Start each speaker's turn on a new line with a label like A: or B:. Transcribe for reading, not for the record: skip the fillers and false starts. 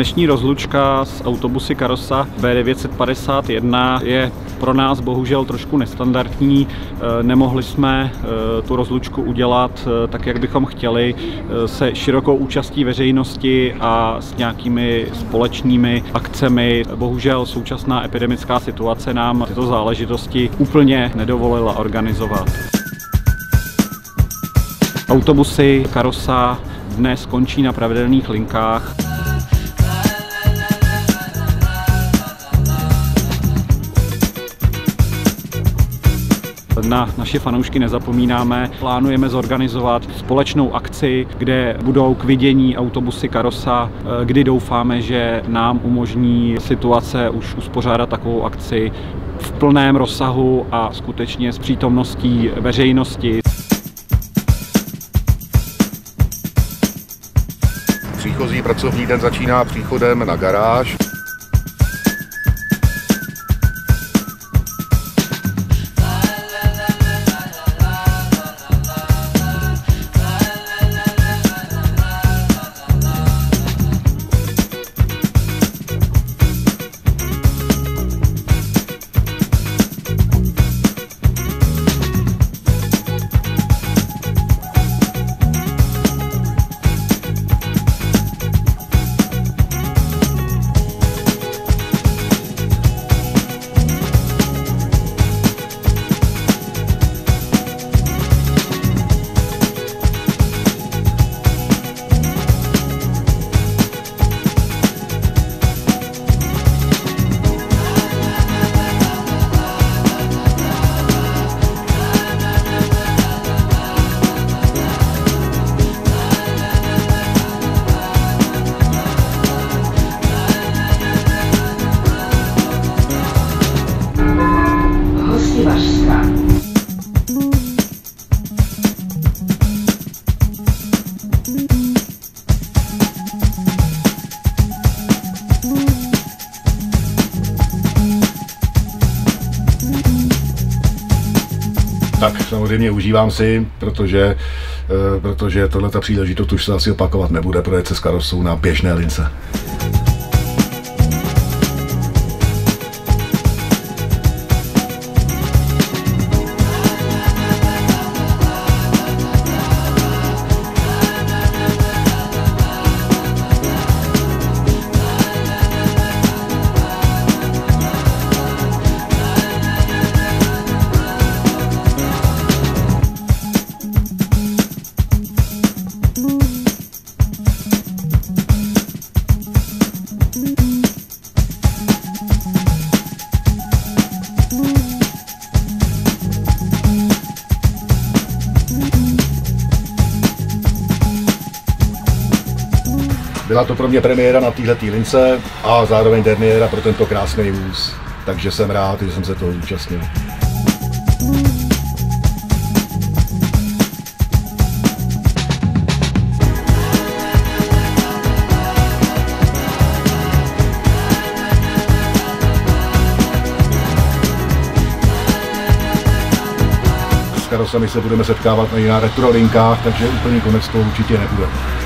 A: Dnešní rozlučka s autobusy Karosa B951 je pro nás bohužel trošku nestandardní. Nemohli jsme tu rozlučku udělat tak, jak bychom chtěli, se širokou účastí veřejnosti a s nějakými společnými akcemi. Bohužel současná epidemická situace nám tyto záležitosti úplně nedovolila organizovat. Autobusy Karosa dnes končí na pravidelných linkách. Na naše fanoušky nezapomínáme. Plánujeme zorganizovat společnou akci, kde budou k vidění autobusy Karosa, kdy doufáme, že nám umožní situace už uspořádat takovou akci v plném rozsahu a skutečně s přítomností veřejnosti.
B: Příchozí pracovní den začíná příchodem na garáž. Tak samozřejmě užívám si, protože tohleta příležitost už se asi opakovat nebude, projet se s Karosou na běžné lince. Byla to pro mě premiéra na této lince a zároveň derniéra pro tento krásný vůz. Takže jsem rád, že jsem se toho zúčastnil. S Karosami se budeme setkávat i na retrolinkách, takže úplný konec toho určitě nebude.